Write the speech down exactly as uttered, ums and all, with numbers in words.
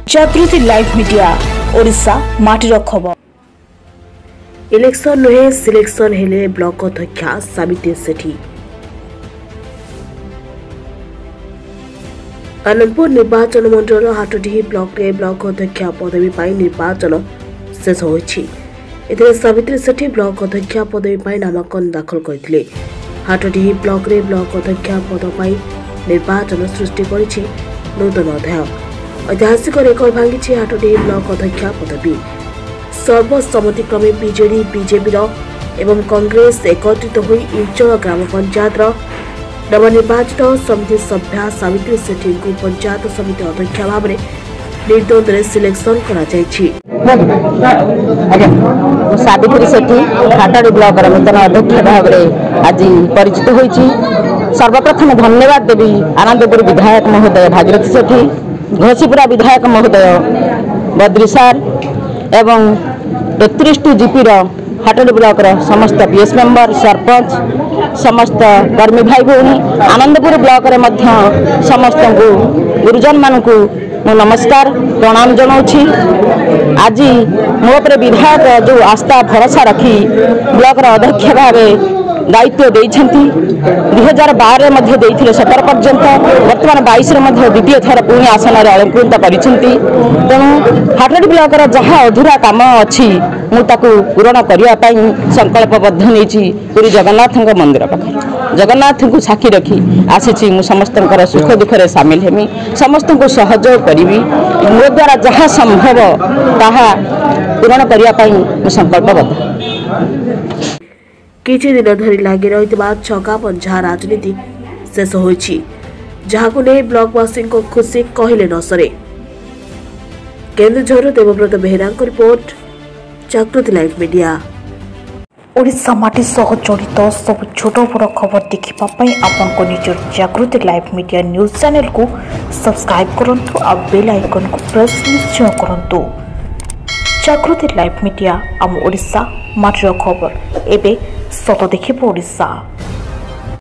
जागृति live media Odisha माटीर खबर। इलेक्शन नुहे सिलेक्शन हेले ब्लॉक अध्यक्षा सावित्री सेठी। आनंदपुर निर्वाचन मंडल हाटडीही ब्लॉक रे ब्लॉक अध्यक्षा पदवी पाई निर्वाचन शेष होइछि। एथिरे सावित्री सेठी ब्लॉक अध्यक्षा पदवी पाई नामांकन दाखल करथिले। हाटडीही ब्लॉक रे ब्लॉक अध्यक्षा पद पाई निर्वाचन सृष्टि करिछि नूतन अध्याय। ऐतिहासिक रेकर्ड भांगी हाटडीही ब्लॉक अध्यक्षा पदवी सर्वसम्मतिक्रमे बीजेडी बीजेपी एवं कांग्रेस एकत्रित होई इंचल ग्राम पंचायत नवनिर्वाचित समिति सभ्या सावित्री सेठी को पंचायत समिति अध्यक्षा भाव में निर्द्वंद्व सिलेक्शन करा जायछि। सावित्री सेठी हाटडी ब्लॉक नूतन अध्यक्ष भाव में आज परिचित होइछि। सर्वप्रथम धन्यवाद देवी आनंदपुर विधायक महोदय भागीरथी सेठी, घोषीपुरा विधायक महोदय बद्री सार एवं एकतीस जीपी हाटडी ब्लॉक समस्त बीएस मेंबर सरपंच समस्त कर्मी भाई भौणी आनंदपुर ब्लॉक रे मध्य समस्त को गुरुजन मान को नमस्कार प्रणाम जनाऊँगी। आज मो पर विधायक जो आस्था भरोसा रखी ब्लॉक अध्यक्ष भाव दायित्व देइछंती। दो हज़ार बारह मध्य देइथिले सतर पर्यंत वर्तमान बाईस रे मध्य द्वितीय थर पुणी आसन रे अलंकृत करिसेंती। तेणु हाटडी ब्लॉक रा जहा अधूरा काम अछि मु ताकू पूर्ण करिया पई संकल्पबद्ध नेछि। पुरी जगन्नाथ मंदिर पाखे जगन्नाथ को साक्षी रखी आसीछि। मु समस्त सुख दुख रे शामिल हेमी, समस्त को सहयोग करिवि। मो द्वारा जहा संभव ताहा पूर्ण करिया पई मु संकल्पबद्ध। किछि दिन धरी लागि रहितबा छका पंझा राजनीति शेष होइछि, जहाकु नै ब्लॉकवासी को खुशी कहिले न सरे। Keonjhar Debabrata Behera report, Jagruti live media. Odisha माटी सह जड़ित सब छोट बड़ खबर देखिबा पई आपन को निजर Jagruti live media news channel को सब्सक्राइब करंतु आ बेल आइकन को प्रेस निश्चय करंतु। जागृति लाइव मीडिया आम ओडिशा माटीर खबर एबे सत देखिबो ओडिशा।